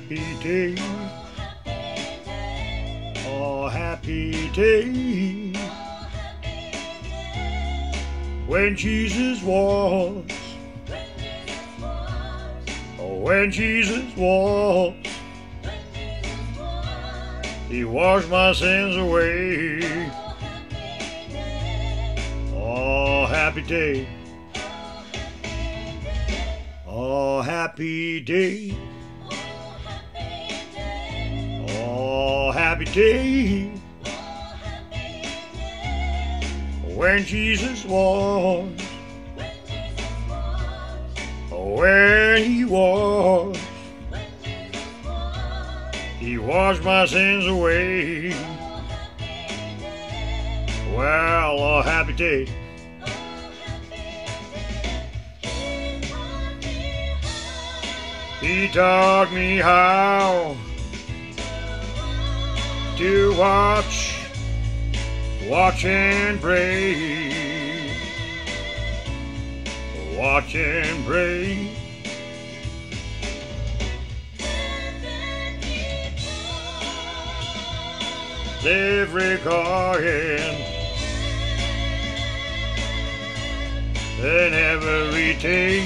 day. A happy day. When Jesus was. When Jesus was. He washed my sins away. Oh, happy day. Oh, happy day. Oh, happy day. When Jesus was. When he was. He washed my sins away. Well, a happy day. He taught me how to watch and pray. Watch and pray. Every garden and every day,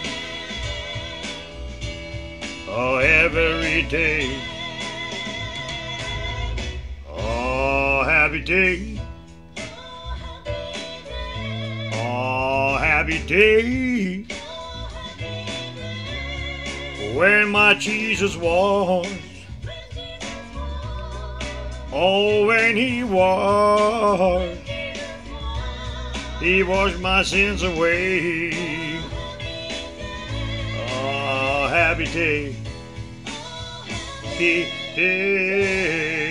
oh, every day, oh, happy day, oh, happy day, when my Jesus was. Oh, when he washed my sins away. Oh, happy day, day.